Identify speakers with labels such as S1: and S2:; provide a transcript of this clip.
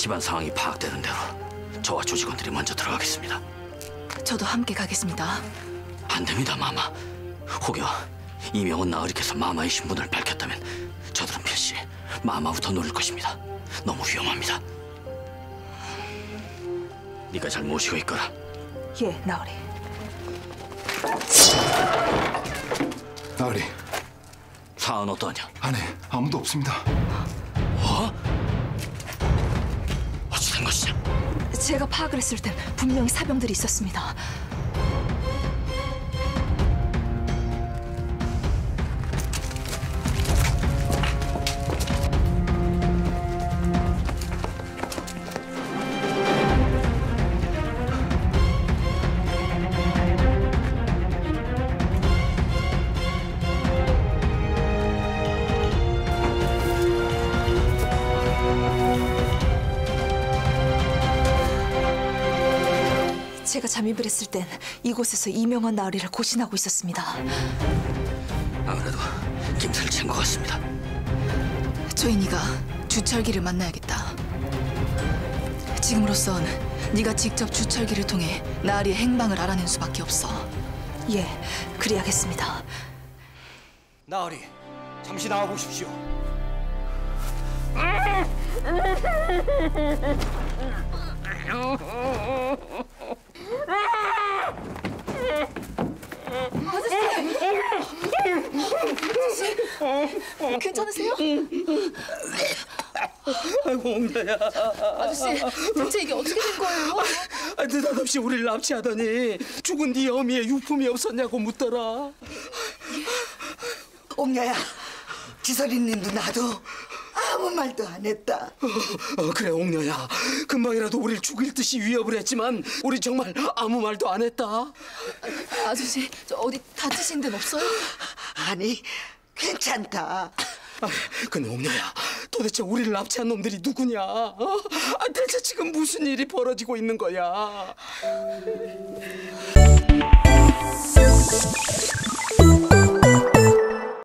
S1: 집안 상황이 파악되는 대로 저와 조직원들이 먼저 들어가겠습니다.
S2: 저도 함께 가겠습니다.
S1: 안 됩니다, 마마. 혹여 이명원 나으리께서 마마의 신분을 밝혔다면 저들은 필시 마마부터 노릴 것입니다. 너무 위험합니다. 네가 잘 모시고 있거라.
S2: 예, 나으리.
S3: 나으리.
S1: 상황은 어떠냐?
S3: 안에 아무도 없습니다.
S1: 뭐? 어찌 된 것이냐?
S2: 제가 파악을 했을 땐 분명히 사병들이 있었습니다. 제가 잠입을 했을 땐 이곳에서 이명원 나으리를 고신하고 있었습니다.
S1: 아무래도 김새를 챈 것 같습니다.
S2: 조인이가 주철기를 만나야겠다. 지금으로선 네가 직접 주철기를 통해 나으리의 행방을 알아낸 수밖에 없어. 예, 그리하겠습니다.
S4: 나으리, 잠시 나와 보십시오.
S2: 아저씨, 괜찮으세요?
S4: 아이고, 옹자야.
S2: 아저씨, 대체 이게 어떻게 된 거예요?
S4: 느닷없이 우리를 납치하더니 죽은 네 어미의 유품이 없었냐고 묻더라.
S5: 옥녀야, 지설이님도 나도 아무 말도 안 했다.
S4: 그래, 옥녀야. 금방이라도 우리를 죽일 듯이 위협을 했지만 우리 정말 아무 말도 안 했다.
S2: 아저씨, 저 어디 다치신 데는 없어요?
S5: 아니, 괜찮다.
S4: 근데 옥녀야, 도대체 우리를 납치한 놈들이 누구냐? 대체 지금 무슨 일이 벌어지고 있는 거야?